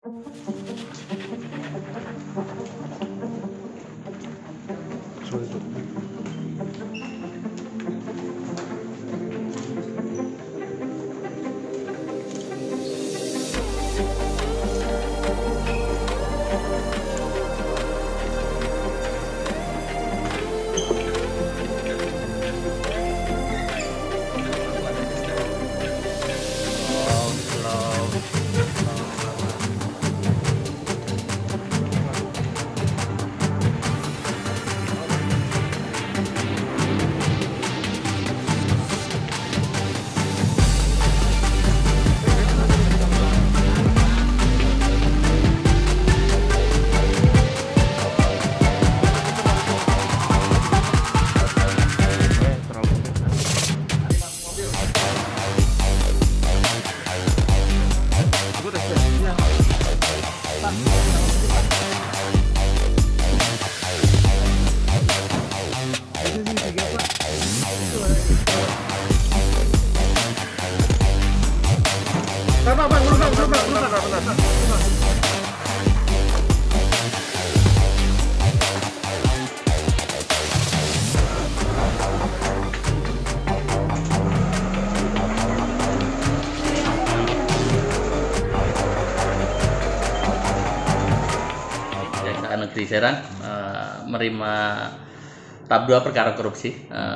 Kejaksaan Negeri Serang menerima tahap 2 perkara korupsi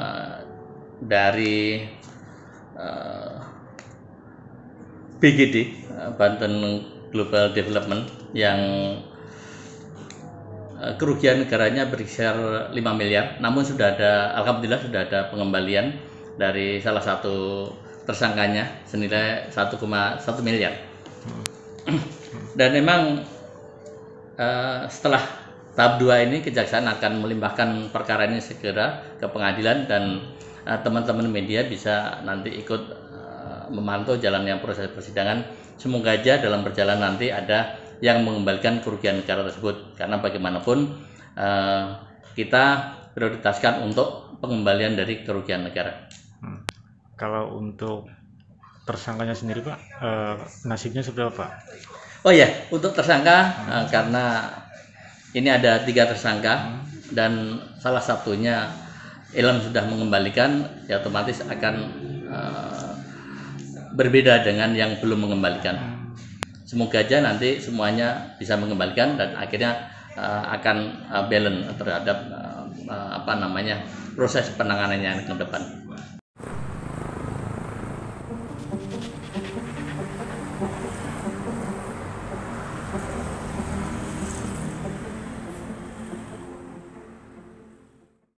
dari BGD Banten Global Development yang kerugian negaranya berkisar 5 miliar, namun alhamdulillah sudah ada pengembalian dari salah satu tersangkanya senilai 1,1 miliar. Dan memang setelah tahap 2 ini kejaksaan akan melimpahkan perkara ini segera ke pengadilan, dan teman-teman media bisa nanti ikut memantau jalannya proses persidangan. Semoga aja dalam perjalanan nanti ada yang mengembalikan kerugian negara tersebut, karena bagaimanapun kita prioritaskan untuk pengembalian dari kerugian negara. Kalau untuk tersangkanya sendiri Pak, nasibnya seperti apa Pak? Oh ya, untuk tersangka karena ini ada 3 tersangka dan salah satunya Ilham sudah mengembalikan, ya otomatis akan berbeda dengan yang belum mengembalikan. Semoga aja nanti semuanya bisa mengembalikan dan akhirnya akan balance terhadap proses penanganannya ke depan.